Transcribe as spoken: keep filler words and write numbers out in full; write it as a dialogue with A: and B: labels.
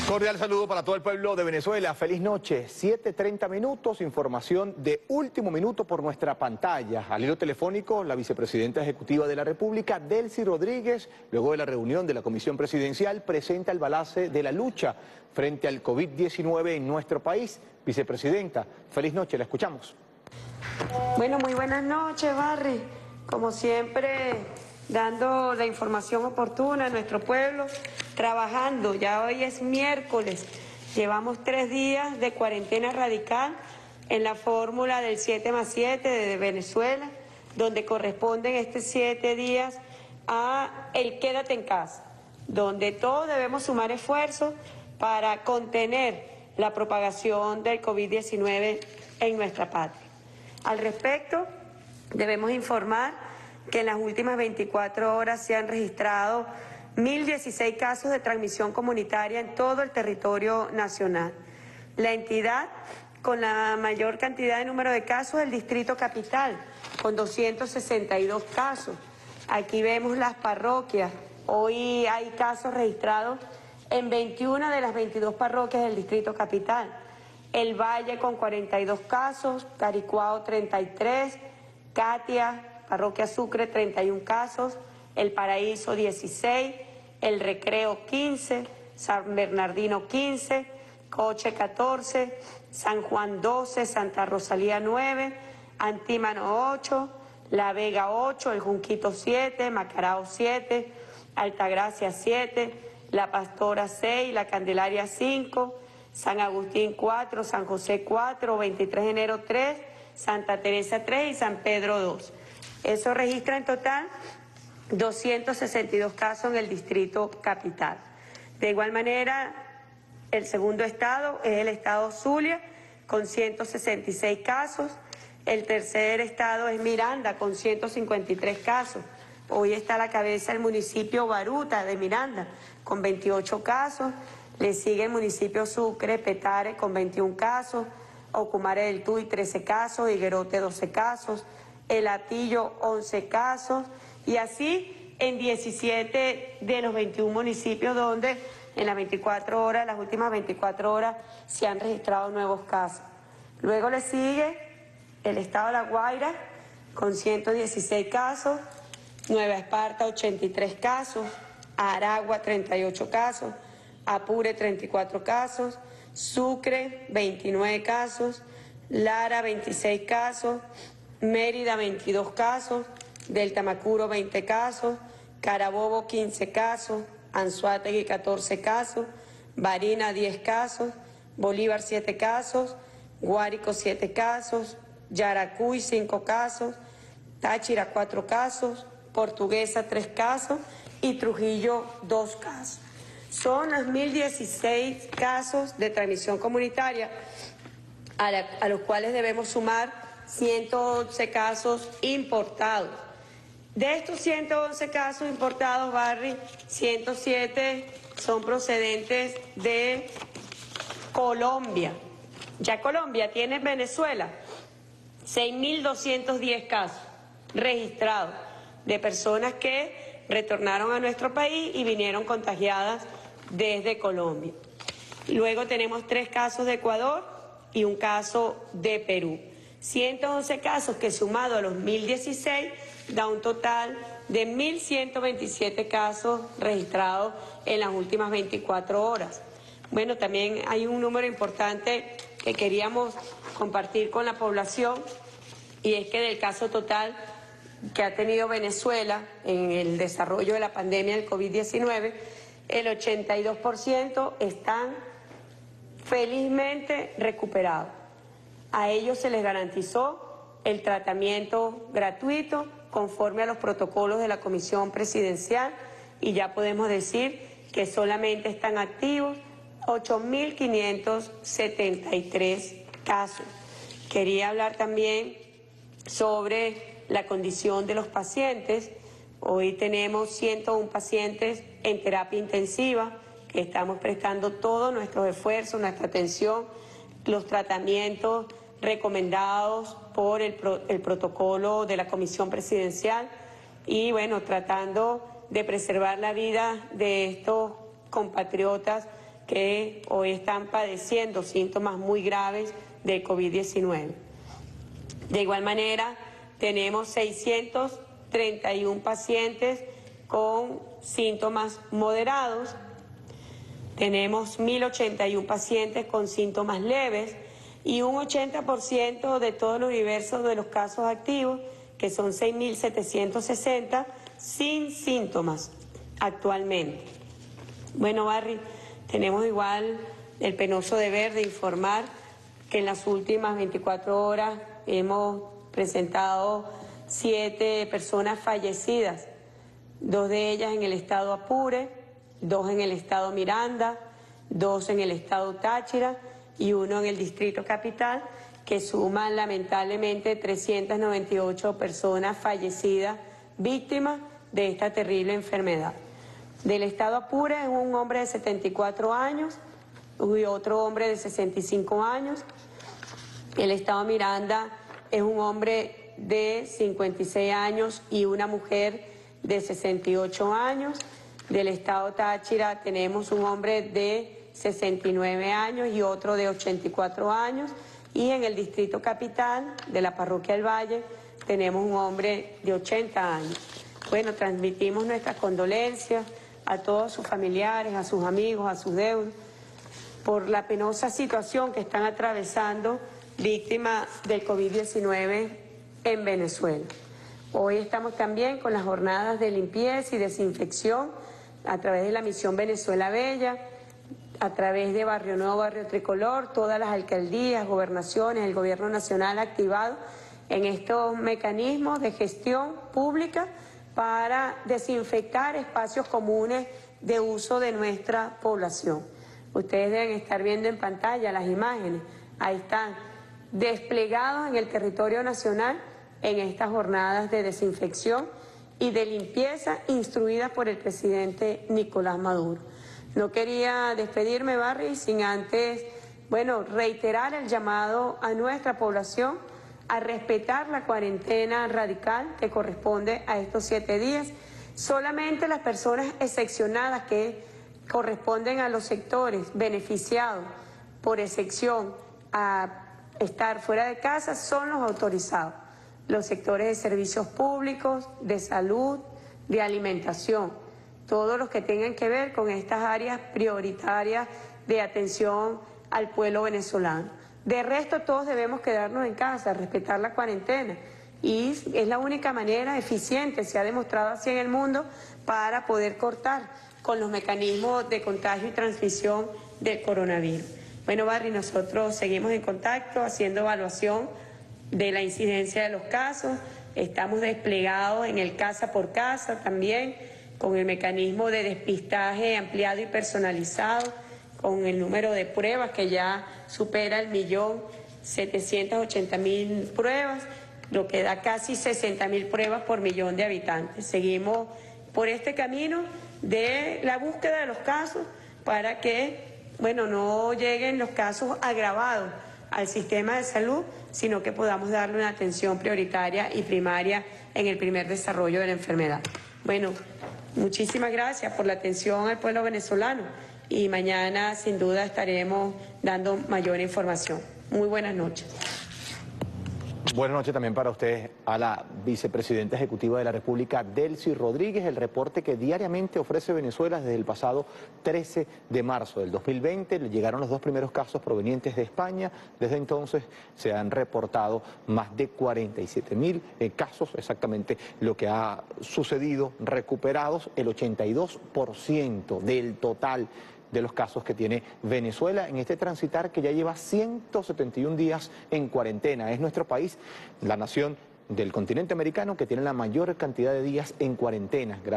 A: Cordial saludo para todo el pueblo de Venezuela. Feliz noche. siete treinta minutos, información de último minuto por nuestra pantalla. Al hilo telefónico, la vicepresidenta ejecutiva de la República, Delcy Rodríguez, luego de la reunión de la Comisión Presidencial, presenta el balance de la lucha frente al COVID diecinueve en nuestro país. Vicepresidenta, feliz noche, la escuchamos.
B: Bueno, muy buenas noches, Barry. Como siempre, dando la información oportuna a nuestro pueblo, trabajando. Ya hoy es miércoles, llevamos tres días de cuarentena radical en la fórmula del siete más siete de Venezuela, donde corresponden estos siete días a el quédate en casa, donde todos debemos sumar esfuerzos para contener la propagación del COVID diecinueve en nuestra patria. Al respecto, debemos informar que en las últimas veinticuatro horas se han registrado mil dieciséis casos de transmisión comunitaria en todo el territorio nacional. La entidad con la mayor cantidad de número de casos es el Distrito Capital, con doscientos sesenta y dos casos. Aquí vemos las parroquias. Hoy hay casos registrados en veintiuna de las veintidós parroquias del Distrito Capital. El Valle con cuarenta y dos casos, Caricuao treinta y tres, Catia, Parroquia Sucre treinta y un casos, El Paraíso dieciséis, El Recreo quince, San Bernardino quince, Coche catorce, San Juan doce, Santa Rosalía nueve, Antímano ocho, La Vega ocho, El Junquito siete, Macarao siete, Altagracia siete, La Pastora seis, La Candelaria cinco, San Agustín cuatro, San José cuatro, veintitrés de enero tres, Santa Teresa tres y San Pedro dos. Eso registra en total doscientos sesenta y dos casos en el Distrito Capital. De igual manera, el segundo estado es el estado Zulia, con ciento sesenta y seis casos. El tercer estado es Miranda, con ciento cincuenta y tres casos. Hoy está a la cabeza el municipio Baruta de Miranda, con veintiocho casos. Le sigue el municipio Sucre, Petare, con veintiún casos. Ocumare del Tuy, trece casos. Higuerote, doce casos. El Hatillo, once casos. Y así en diecisiete de los veintiún municipios donde en las veinticuatro horas, las últimas veinticuatro horas, se han registrado nuevos casos. Luego le sigue el estado de La Guaira con ciento dieciséis casos, Nueva Esparta ochenta y tres casos, Aragua treinta y ocho casos, Apure treinta y cuatro casos, Sucre veintinueve casos, Lara veintiséis casos, Mérida veintidós casos, del Tamacuro veinte casos, Carabobo quince casos, Anzoátegui catorce casos, Barinas diez casos, Bolívar siete casos, Guárico siete casos, Yaracuy cinco casos, Táchira cuatro casos, Portuguesa tres casos y Trujillo dos casos. Son los mil dieciséis casos de transmisión comunitaria a, la, a los cuales debemos sumar ciento once casos importados. De estos ciento once casos importados, Barry, ciento siete son procedentes de Colombia. Ya Colombia tiene en Venezuela seis mil doscientos diez casos registrados de personas que retornaron a nuestro país y vinieron contagiadas desde Colombia. Luego tenemos tres casos de Ecuador y un caso de Perú. ciento once casos que sumado a los mil dieciséis da un total de mil ciento veintisiete casos registrados en las últimas veinticuatro horas. Bueno, también hay un número importante que queríamos compartir con la población y es que del caso total que ha tenido Venezuela en el desarrollo de la pandemia del COVID diecinueve, el ochenta y dos por ciento están felizmente recuperados. A ellos se les garantizó el tratamiento gratuito conforme a los protocolos de la Comisión Presidencial y ya podemos decir que solamente están activos ocho mil quinientos setenta y tres casos. Quería hablar también sobre la condición de los pacientes. Hoy tenemos ciento uno pacientes en terapia intensiva que estamos prestando todos nuestros esfuerzos, nuestra atención, los tratamientos recomendados por el, pro, el protocolo de la Comisión Presidencial y bueno, tratando de preservar la vida de estos compatriotas que hoy están padeciendo síntomas muy graves de COVID diecinueve. De igual manera, tenemos seiscientos treinta y uno pacientes con síntomas moderados, tenemos mil ochenta y uno pacientes con síntomas leves y un ochenta por ciento de todo el universo de los casos activos, que son seis mil setecientos sesenta, sin síntomas actualmente. Bueno, Barry, tenemos igual el penoso deber de informar que en las últimas veinticuatro horas hemos presentado siete personas fallecidas, dos de ellas en el estado Apure, dos en el estado Miranda, dos en el estado Táchira y uno en el distrito capital, que suman lamentablemente trescientas noventa y ocho personas fallecidas víctimas de esta terrible enfermedad. Del estado Apure es un hombre de setenta y cuatro años y otro hombre de sesenta y cinco años. El estado Miranda es un hombre de cincuenta y seis años y una mujer de sesenta y ocho años. Del estado Táchira tenemos un hombre de sesenta y nueve años y otro de ochenta y cuatro años. Y en el distrito capital de la parroquia del Valle tenemos un hombre de ochenta años. Bueno, transmitimos nuestras condolencias a todos sus familiares, a sus amigos, a sus deudos, por la penosa situación que están atravesando víctimas del COVID diecinueve en Venezuela. Hoy estamos también con las jornadas de limpieza y desinfección a través de la Misión Venezuela Bella, a través de Barrio Nuevo, Barrio Tricolor, todas las alcaldías, gobernaciones, el gobierno nacional activado en estos mecanismos de gestión pública para desinfectar espacios comunes de uso de nuestra población. Ustedes deben estar viendo en pantalla las imágenes, ahí están, desplegados en el territorio nacional en estas jornadas de desinfección y de limpieza instruidas por el presidente Nicolás Maduro. No quería despedirme, Barry, sin antes, bueno, reiterar el llamado a nuestra población a respetar la cuarentena radical que corresponde a estos siete días. Solamente las personas excepcionadas que corresponden a los sectores beneficiados por excepción a estar fuera de casa son los autorizados. Los sectores de servicios públicos, de salud, de alimentación, todos los que tengan que ver con estas áreas prioritarias de atención al pueblo venezolano. De resto, todos debemos quedarnos en casa, respetar la cuarentena, y es la única manera eficiente, se ha demostrado así en el mundo, para poder cortar con los mecanismos de contagio y transmisión del coronavirus. Bueno, Barry, nosotros seguimos en contacto, haciendo evaluación de la incidencia de los casos, estamos desplegados en el casa por casa también, con el mecanismo de despistaje ampliado y personalizado, con el número de pruebas que ya supera el millón setecientos ochenta mil pruebas, lo que da casi sesenta mil pruebas por millón de habitantes. Seguimos por este camino de la búsqueda de los casos para que, bueno, no lleguen los casos agravados al sistema de salud, sino que podamos darle una atención prioritaria y primaria en el primer desarrollo de la enfermedad. Bueno, muchísimas gracias por la atención al pueblo venezolano y mañana sin duda estaremos dando mayor información. Muy buenas noches.
A: Buenas noches también para usted, a la vicepresidenta ejecutiva de la República, Delcy Rodríguez. El reporte que diariamente ofrece Venezuela desde el pasado trece de marzo del dos mil veinte. Le llegaron los dos primeros casos provenientes de España. Desde entonces se han reportado más de cuarenta y siete mil eh, casos, exactamente lo que ha sucedido, recuperados el ochenta y dos por ciento del total de los casos que tiene Venezuela en este transitar que ya lleva ciento setenta y un días en cuarentena. Es nuestro país, la nación del continente americano, que tiene la mayor cantidad de días en cuarentena.